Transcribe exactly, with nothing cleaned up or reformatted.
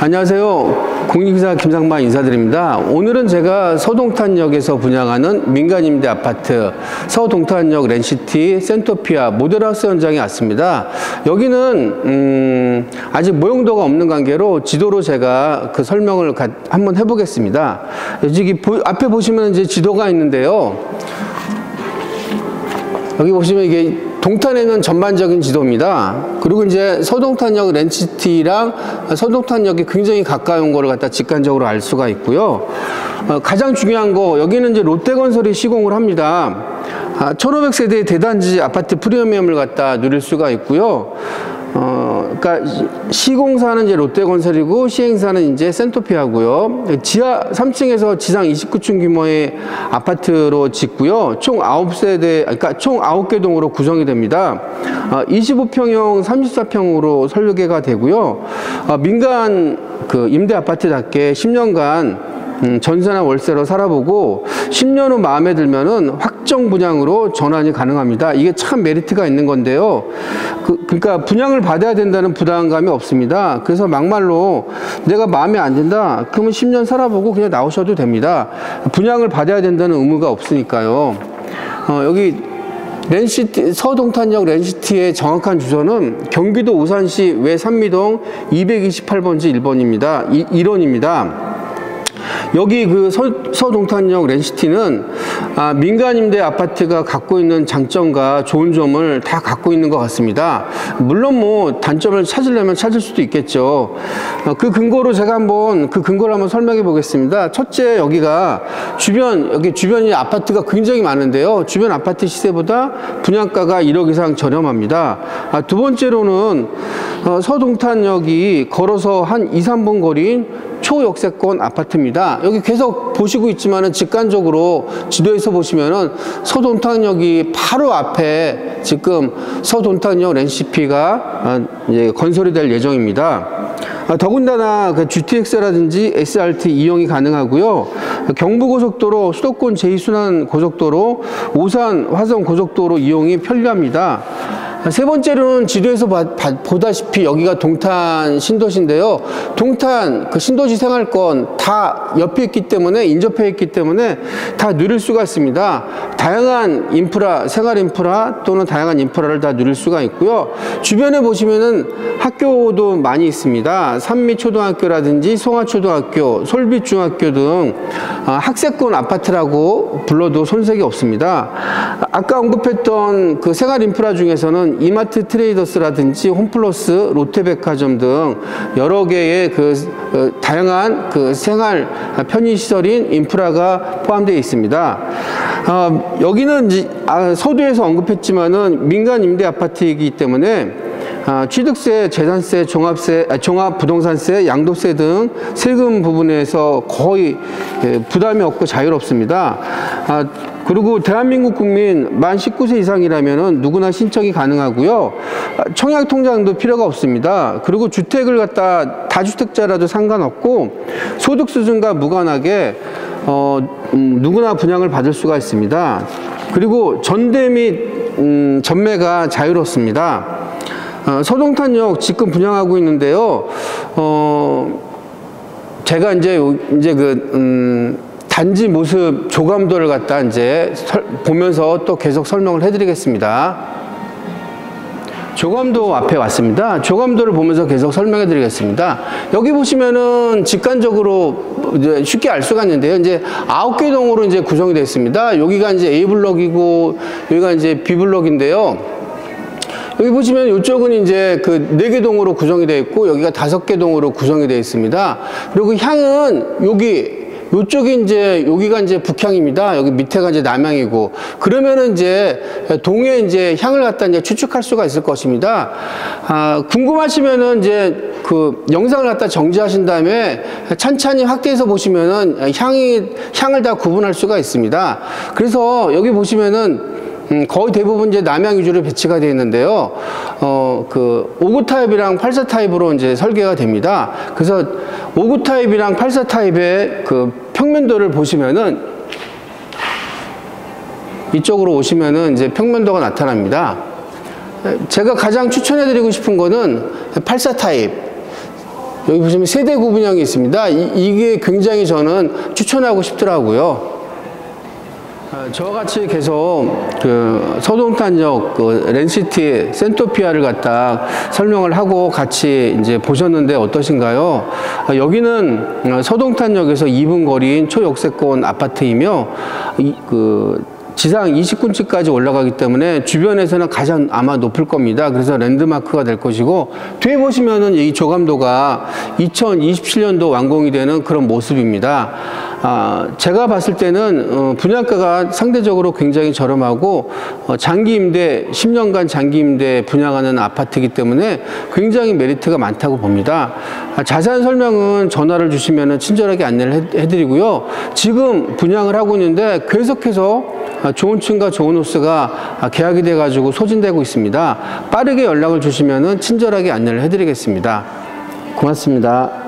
안녕하세요. 공인기사 김상만 인사드립니다. 오늘은 제가 서동탄역에서 분양하는 민간임대 아파트 서동탄역 랜시티 센토피아 모델하우스 현장에 왔습니다. 여기는 음, 아직 모형도가 없는 관계로 지도로 제가 그 설명을 가, 한번 해보겠습니다. 여기 보, 앞에 보시면 이제 지도가 있는데요. 여기 보시면 이게 동탄에 있는 전반적인 지도입니다. 그리고 이제 서동탄역 랜시티랑 서동탄역이 굉장히 가까운 거를 갖다 직관적으로 알 수가 있고요. 어, 가장 중요한 거, 여기는 이제 롯데건설이 시공을 합니다. 아, 천오백 세대의 대단지 아파트 프리미엄을 갖다 누릴 수가 있고요. 어, 그러니까 시공사는 이제 롯데건설이고 시행사는 이제 센토피아고요. 지하 삼 층에서 지상 이십구 층 규모의 아파트로 짓고요. 총 아홉 세대, 그러니까 총 아홉 개 동으로 구성이 됩니다. 어, 이십오 평형 삼십사 평으로 설계가 되고요. 어, 민간 그 임대 아파트답게 십 년간 음, 전세나 월세로 살아보고 십 년 후 마음에 들면은 확정 분양으로 전환이 가능합니다. 이게 참 메리트가 있는 건데요. 그, 그러니까 분양을 받아야 된다는 부담감이 없습니다. 그래서 막말로 내가 마음에 안 든다, 그러면 십 년 살아보고 그냥 나오셔도 됩니다. 분양을 받아야 된다는 의무가 없으니까요. 어, 여기 랜시티, 서동탄역 랜시티의 정확한 주소는 경기도 오산시 외산미동 이백이십팔 번지 일 번입니다. 이, 일 원입니다. 여기 그 서, 서동탄역 랜시티는 아, 민간임대 아파트가 갖고 있는 장점과 좋은 점을 다 갖고 있는 것 같습니다. 물론 뭐 단점을 찾으려면 찾을 수도 있겠죠. 어, 그 근거로 제가 한번 그 근거를 한번 설명해 보겠습니다. 첫째, 여기가 주변 여기 주변이 아파트가 굉장히 많은데요. 주변 아파트 시세보다 분양가가 일억 이상 저렴합니다. 아, 두 번째로는 어, 서동탄역이 걸어서 한 이, 삼 분 거리인 초역세권 아파트입니다. 여기 계속 보시고 있지만은 직관적으로 지도에서 보시면은 서동탄역이 바로 앞에 지금 서동탄역 랜시티가 이제 건설이 될 예정입니다. 더군다나 그 지티엑스라든지 에스알티 이용이 가능하고요. 경부고속도로, 수도권 제이 순환 고속도로, 오산 화성 고속도로 이용이 편리합니다. 세 번째로는 지도에서 봐, 봐, 보다시피 여기가 동탄 신도시인데요. 동탄 그 신도시 생활권 다 옆에 있기 때문에, 인접해 있기 때문에 다 누릴 수가 있습니다. 다양한 인프라, 생활 인프라 또는 다양한 인프라를 다 누릴 수가 있고요. 주변에 보시면은 학교도 많이 있습니다. 산미초등학교라든지 송화초등학교, 솔빛중학교 등 학세권 아파트라고 불러도 손색이 없습니다. 아까 언급했던 그 생활 인프라 중에서는 이마트 트레이더스라든지 홈플러스, 롯데백화점 등 여러 개의 그 어, 다양한 그 생활 편의시설인 인프라가 포함되어 있습니다. 어, 여기는 이제 아, 서두에서 언급했지만은 민간 임대 아파트이기 때문에 아, 취득세, 재산세, 종합세, 아, 종합부동산세, 양도세 등 세금 부분에서 거의 예, 부담이 없고 자유롭습니다. 아, 그리고 대한민국 국민 만 십구 세 이상이라면 누구나 신청이 가능하고요. 청약 통장도 필요가 없습니다. 그리고 주택을 갖다 다주택자라도 상관없고 소득 수준과 무관하게 어, 음, 누구나 분양을 받을 수가 있습니다. 그리고 전대 및 음, 전매가 자유롭습니다. 어, 서동탄역 지금 분양하고 있는데요. 어, 제가 이제 이제 그 음, 단지 모습 조감도를 갖다 이제 설, 보면서 또 계속 설명을 해드리겠습니다. 조감도 앞에 왔습니다. 조감도를 보면서 계속 설명해 드리겠습니다. 여기 보시면은 직관적으로 이제 쉽게 알 수가 있는데요. 이제 아홉 개 동으로 이제 구성이 되어 있습니다. 여기가 이제 A블럭이고 여기가 이제 B블럭인데요. 여기 보시면 이쪽은 이제 그 네 개 동으로 구성이 되어 있고 여기가 다섯 개 동으로 구성이 되어 있습니다. 그리고 향은 여기 요쪽이 이제 여기가 이제 북향입니다. 여기 밑에가 이제 남향이고, 그러면은 이제 동해 이제 향을 갖다 이제 추측할 수가 있을 것입니다. 아, 궁금하시면은 이제 그 영상을 갖다 정지하신 다음에 찬찬히 확대해서 보시면은 향이 향을 다 구분할 수가 있습니다. 그래서 여기 보시면은 음, 거의 대부분 이제 남향 위주로 배치가 되어 있는데요. 어, 그, 오 구 타입이랑 팔 사 타입으로 이제 설계가 됩니다. 그래서 오 구 타입이랑 팔 사 타입의 그 평면도를 보시면은 이쪽으로 오시면은 이제 평면도가 나타납니다. 제가 가장 추천해 드리고 싶은 거는 팔 사 타입. 여기 보시면 세대 구분형이 있습니다. 이, 이게 굉장히 저는 추천하고 싶더라고요. 저와 같이 계속 그 서동탄역 그 렌시티 센토피아를 갖다 설명을 하고 같이 이제 보셨는데 어떠신가요? 여기는 서동탄역에서 이 분 거리인 초역세권 아파트이며 이, 그 지상 이십 군층까지 올라가기 때문에 주변에서는 가장 아마 높을 겁니다. 그래서 랜드마크가 될 것이고, 뒤에 보시면은 이 조감도가 이천이십칠 년도 완공이 되는 그런 모습입니다. 아, 제가 봤을 때는 어, 분양가가 상대적으로 굉장히 저렴하고 어, 장기 임대, 십 년간 장기 임대 분양하는 아파트이기 때문에 굉장히 메리트가 많다고 봅니다. 아, 자세한 설명은 전화를 주시면 친절하게 안내를 해, 해드리고요. 지금 분양을 하고 있는데 계속해서 좋은 층과 좋은 호수가 계약이 돼가지고 소진되고 있습니다. 빠르게 연락을 주시면 친절하게 안내를 해드리겠습니다. 고맙습니다.